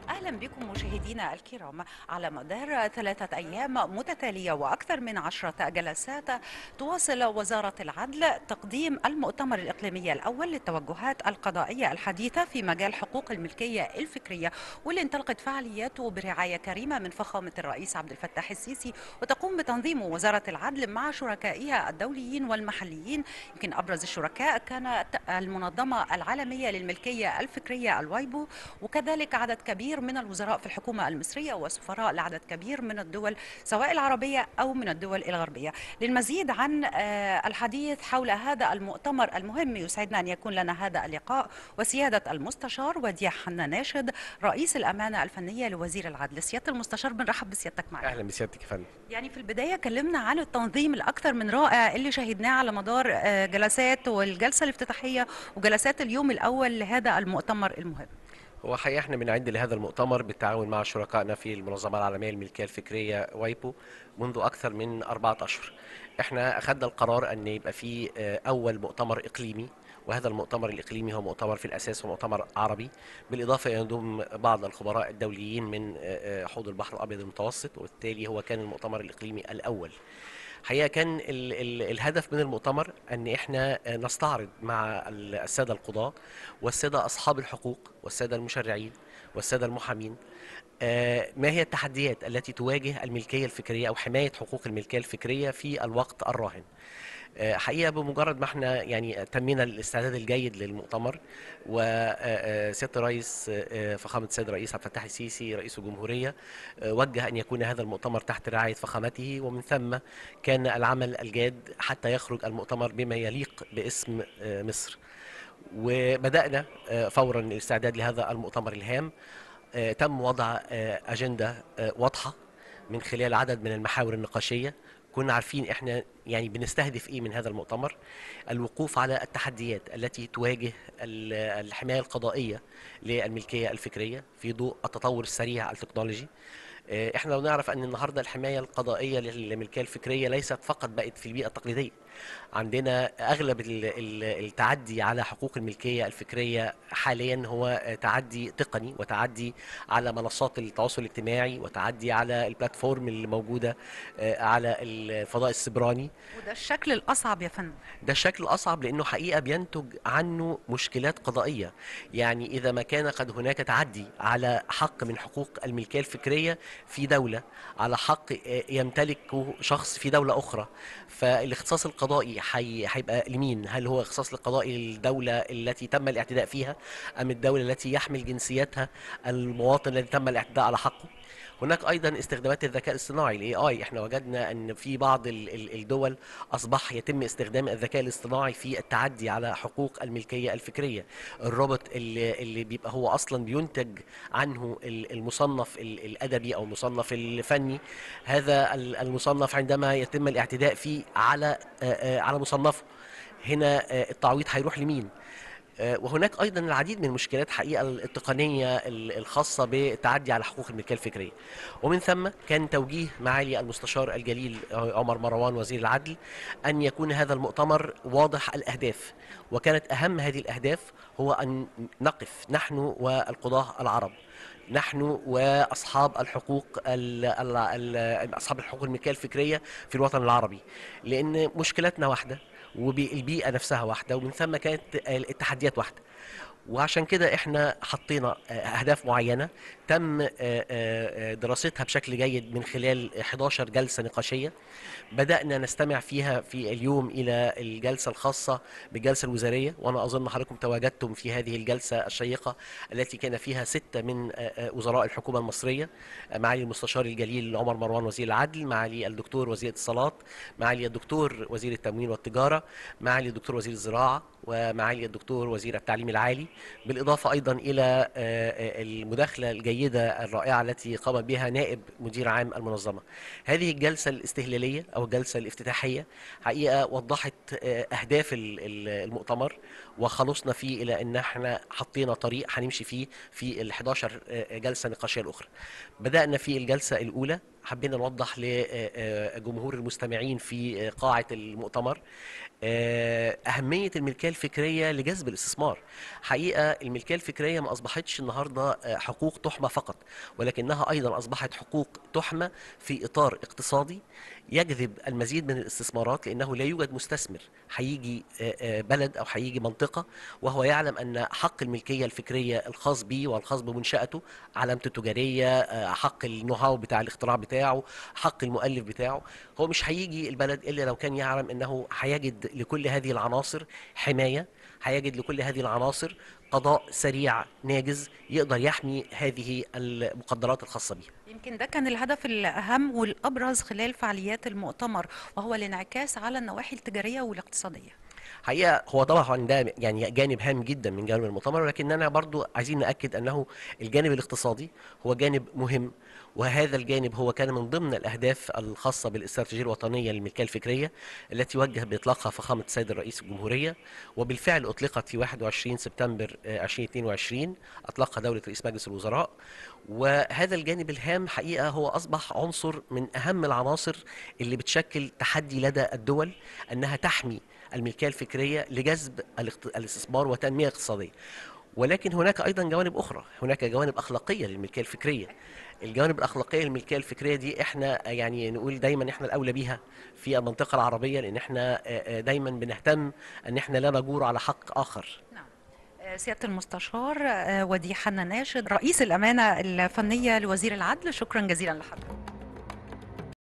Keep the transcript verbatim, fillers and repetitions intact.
أهلا بكم مشاهدينا الكرام. على مدار ثلاثة أيام متتالية وأكثر من عشرة جلسات، تواصل وزارة العدل تقديم المؤتمر الإقليمي الأول للتوجهات القضائية الحديثة في مجال حقوق الملكية الفكرية، واللي انطلقت فعالياته برعاية كريمة من فخامة الرئيس عبد الفتاح السيسي، وتقوم بتنظيمه وزارة العدل مع شركائها الدوليين والمحليين. يمكن أبرز الشركاء كانت المنظمة العالمية للملكية الفكرية الوايبو، وكذلك عدد كبير من الوزراء في الحكومة المصرية وسفراء لعدد كبير من الدول سواء العربية أو من الدول الغربية. للمزيد عن آه، الحديث حول هذا المؤتمر المهم، يسعدنا أن يكون لنا هذا اللقاء وسيادة المستشار وديع حنا ناشد، رئيس الأمانة الفنية لوزير العدل. سيادة المستشار، بنرحب بسيادتك معنا. اهلا بسيادتك يا فندم. يعني في البداية كلمنا عن التنظيم الأكثر من رائع اللي شهدناه على مدار آه، جلسات والجلسة الافتتاحية وجلسات اليوم الأول لهذا المؤتمر المهم. هو حقيقة احنا بنعد لهذا المؤتمر بالتعاون مع شركائنا في المنظمة العالمية للملكية الفكرية وايبو منذ أكثر من أربعة أشهر. احنا أخذنا القرار أن يبقى في آه، أول مؤتمر إقليمي، وهذا المؤتمر الإقليمي هو مؤتمر في الأساس هو مؤتمر عربي، بالإضافة يضم بعض الخبراء الدوليين من آه، آه، حوض البحر الأبيض المتوسط، وبالتالي هو كان المؤتمر الإقليمي الأول. حقيقة كان ال ال الهدف من المؤتمر أن إحنا نستعرض مع السادة القضاة والسادة أصحاب الحقوق والسادة المشرعين والسادة المحامين آه، ما هي التحديات التي تواجه الملكية الفكرية أو حماية حقوق الملكية الفكرية في الوقت الراهن. آه، حقيقة بمجرد ما احنا يعني تمينا الاستعداد الجيد للمؤتمر، وسيادة الرئيس آه، فخامة السيد الرئيس عبد الفتاح السيسي رئيس الجمهورية آه، وجه أن يكون هذا المؤتمر تحت رعاية فخامته، ومن ثم كان العمل الجاد حتى يخرج المؤتمر بما يليق باسم آه، مصر. وبدأنا آه، فورا الاستعداد لهذا المؤتمر الهام. آه، تم وضع آه، أجندة آه، واضحة من خلال عدد من المحاور النقاشية. كنا عارفين احنا يعني بنستهدف ايه من هذا المؤتمر. الوقوف على التحديات التي تواجه ال- الحماية القضائية للملكية الفكرية في ضوء التطور السريع التكنولوجي. آه، احنا لو نعرف ان النهارده الحمايه القضائيه للملكيه الفكريه ليست فقط بقت في البيئه التقليديه. عندنا اغلب ال- ال- التعدي على حقوق الملكيه الفكريه حاليا هو آه، تعدي تقني، وتعدي على منصات التواصل الاجتماعي، وتعدي على البلاتفورم اللي موجوده آه، على الفضاء السبراني. وده الشكل الأصعب يا فندم. ده الشكل الأصعب لأنه حقيقة بينتج عنه مشكلات قضائية. يعني إذا ما كان قد هناك تعدي على حق من حقوق الملكية الفكرية في دولة، على حق يمتلكه شخص في دولة أخرى، فالاختصاص القضائي حي- هيبقى لمين؟ هل هو اختصاص القضائي للدولة التي تم الاعتداء فيها، أم الدولة التي يحمل جنسيتها المواطن الذي تم الاعتداء على حقه؟ هناك ايضا استخدامات الذكاء الصناعي الاي اي. احنا وجدنا ان في بعض ال- ال- الدول اصبح يتم استخدام الذكاء الاصطناعي في التعدي على حقوق الملكيه الفكريه. الروبوت اللي, اللي بيبقى هو اصلا بينتج عنه ال- المصنف ال- الادبي او المصنف الفني، هذا ال- المصنف عندما يتم الاعتداء فيه على آه، آه، على مصنفه، هنا آه، التعويض هيروح لمين؟ آه، وهناك ايضا العديد من المشكلات حقيقه التقنيه ال- الخاصه بالتعدي على حقوق الملكيه الفكريه. ومن ثم كان توجيه معالي المستشار الجليل آه، عمر مروان وزير العدل ان يكون هذا المؤتمر واضح الاهداف. وكانت اهم هذه الاهداف هو ان نقف نحن والقضاه العرب، نحن واصحاب الحقوق ال ال ال اصحاب الحقوق الملكيه الفكريه في الوطن العربي، لان مشكلتنا واحده والبيئه نفسها واحده، ومن ثم كانت التحديات واحده. وعشان كده احنا حطينا آه، اهداف معينه تم آه، آه، دراستها بشكل جيد من خلال حداشر جلسه نقاشيه. بدأنا نستمع فيها في اليوم إلى الجلسة الخاصة بالجلسة الوزارية، وأنا أظن حضراتكم تواجدتم في هذه الجلسة الشيقة التي كان فيها ستة من آه، آه، وزراء الحكومة المصرية. آه، معالي المستشار الجليل عمر مروان وزير العدل، معالي الدكتور وزير الاتصالات، معالي الدكتور وزير التموين والتجارة، معالي الدكتور وزير الزراعة، ومعالي الدكتور وزير التعليم العالي. بالإضافة أيضا إلى آه، آه، المداخلة الجيدة الرائعة التي قام بها نائب مدير عام المنظمة. هذه الجلسة الاستهلالية أو الجلسة الافتتاحية حقيقة وضحت آه، أهداف ال- ال- المؤتمر، وخلصنا فيه إلى أن احنا حطينا طريق هنمشي فيه في ال حداشر آه، جلسة نقاشية الأخرى. بدأنا في الجلسة الأولى حبينا نوضح لجمهور المستمعين في قاعة المؤتمر آه، أهمية الملكية الفكرية لجذب الاستثمار. حقيقة الملكية الفكرية ما أصبحتش النهاردة آه، حقوق تحمى فقط، ولكنها أيضا أصبحت حقوق تحمى في إطار اقتصادي يجذب المزيد من الاستثمارات، لأنه لا يوجد مستثمر هيجي آه، آه، بلد أو هيجي منطقة وهو يعلم أن حق الملكية الفكرية الخاص به والخاص بمنشأته، علامته التجارية، آه، حق النو هاو بتاع الاختراع بتاعه، حق المؤلف بتاعه، هو مش هيجي البلد إلا لو كان يعلم أنه هيجد لكل هذه العناصر حماية، هيجد لكل هذه العناصر قضاء سريع ناجز يقدر يحمي هذه المقدرات الخاصة بها. يمكن ده كان الهدف الأهم والأبرز خلال فعاليات المؤتمر، وهو الانعكاس على النواحي التجارية والاقتصادية. حقيقة هو طبعا ده يعني جانب هام جدا من جانب المؤتمر، ولكننا برضو عايزين نأكد أنه الجانب الاقتصادي هو جانب مهم، وهذا الجانب هو كان من ضمن الأهداف الخاصة بالاستراتيجية الوطنية للملكية الفكرية التي وجه بإطلاقها فخامة السيد الرئيس الجمهورية، وبالفعل أطلقت في واحد وعشرين سبتمبر آه، ألفين واثنين وعشرين، أطلقها دولة رئيس مجلس الوزراء. وهذا الجانب الهام حقيقة هو أصبح عنصر من أهم العناصر اللي بتشكل تحدي لدى الدول أنها تحمي الملكية الفكرية لجذب الاقت- الاستثمار وتنمية اقتصادية. ولكن هناك أيضا جوانب أخرى، هناك جوانب أخلاقية للملكية الفكرية. الجوانب الأخلاقية للملكية الفكرية دي احنا يعني نقول دايما احنا الأولى بيها في المنطقة العربية، لأن احنا آه، آه، دايما بنهتم أن احنا لا نجور على حق آخر. نعم. آه، سيادة المستشار آه، وديع حنا ناشد، رئيس الأمانة الفنية لوزير العدل، شكرا جزيلا لحضرتك.